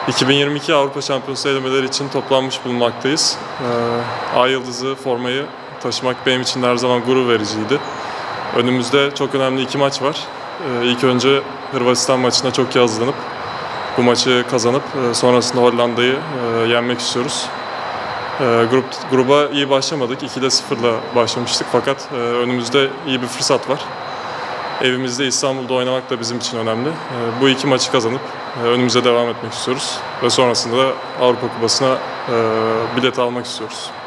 2022 Avrupa Şampiyonası elemeleri için toplanmış bulunmaktayız. Ay Yıldızı formayı taşımak benim için de her zaman gurur vericiydi. Önümüzde çok önemli 2 maç var. İlk önce Hırvatistan maçına çok iyi hazırlanıp bu maçı kazanıp sonrasında Hollanda'yı yenmek istiyoruz. Gruba iyi başlamadık. 2'de 0'la başlamıştık fakat önümüzde iyi bir fırsat var. Evimizde İstanbul'da oynamak da bizim için önemli. Bu 2 maçı kazanıp önümüze devam etmek istiyoruz ve sonrasında da Avrupa Kupası'na bilet almak istiyoruz.